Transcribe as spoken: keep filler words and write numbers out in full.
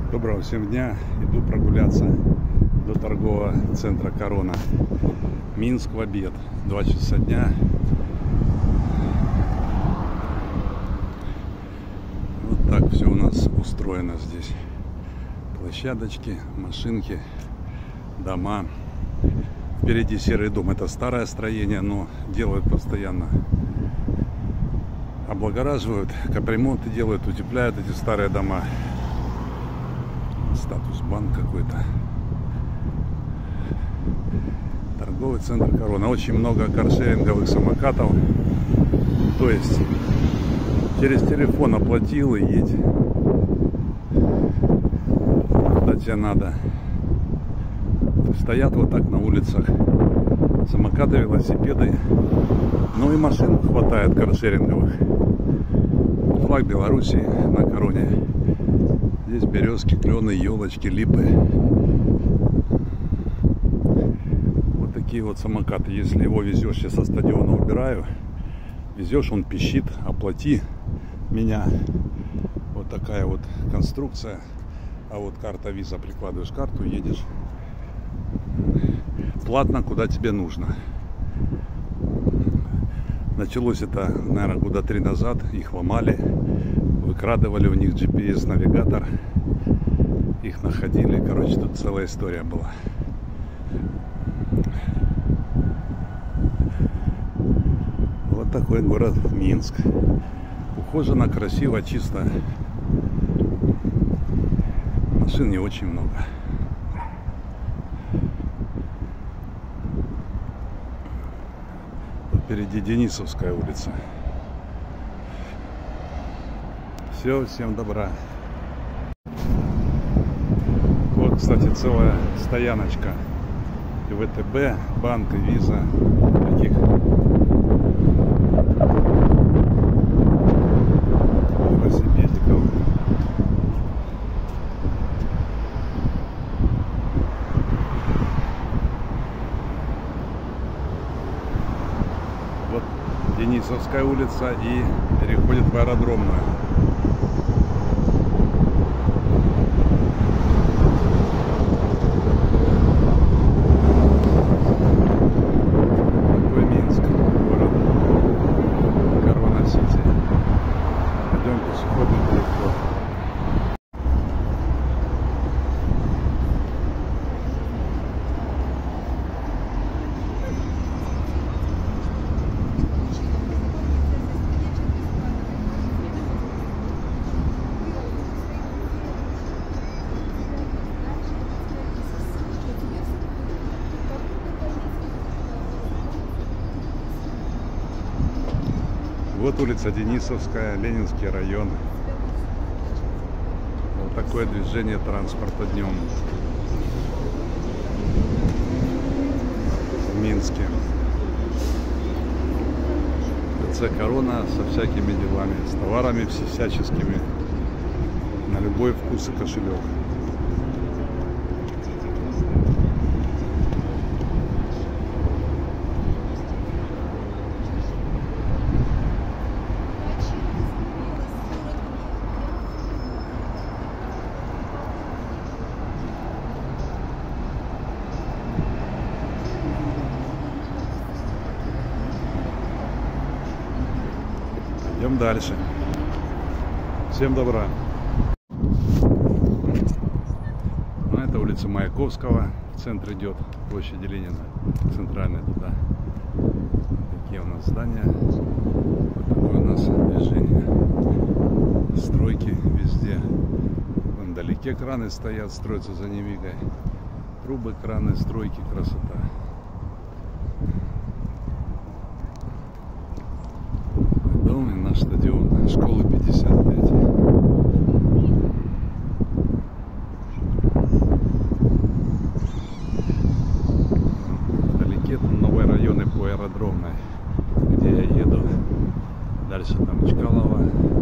Доброго всем дня. Иду прогуляться до торгового центра Корона. Минск в обед. Два часа дня. Вот так все у нас устроено здесь. Площадочки, машинки, дома. Впереди серый дом. Это старое строение, но делают постоянно. Облагораживают, капремонты делают, утепляют эти старые дома. Статус банк какой-то. Торговый центр Корона. Очень много каршеринговых самокатов. То есть через телефон оплатил и едь куда тебе надо. Стоят вот так на улицах самокаты, велосипеды. Ну и машин хватает каршеринговых. Флаг Беларуси на Короне. Здесь березки, клены, елочки, липы. Вот такие вот самокаты. Если его везешь, я со стадиона убираю, везешь, он пищит, оплати меня. Вот такая вот конструкция. А вот карта виза, прикладываешь карту, едешь. Платно, куда тебе нужно. Началось это, наверное, года три назад. Их ломали, выкрадывали у них джи пи эс-навигатор. Их находили. Короче, тут целая история была. Вот такой город Минск. Ухоженно, красиво, чисто. Машин не очень много. Впереди Денисовская улица. Все, всем добра. Вот, кстати, целая стояночка. И вэ тэ бэ, банк, и виза. Таких велосипедиков. Вот Денисовская улица и переходит в Аэродромную. Такой Минск, город Корона-Сити. Пойдем пешеходным переходом. Вот улица Денисовская, Ленинский район. Вот такое движение транспорта днем в Минске. ТЦ Корона со всякими делами, с товарами всяческими, на любой вкус и кошелек. Идем дальше. Всем добра. Ну, это улица Маяковского. В центр идет, площадь Ленина. Центральная туда. Такие у нас здания. Вот такое у нас движение. Стройки везде. Вон вдалеке краны стоят, строятся за Невигой. Трубы, краны, стройки, красота. Наш стадион, школы пятьдесят пять. Вдалеке там новые районы по Аэродромной, где я еду. Дальше там Чкалова.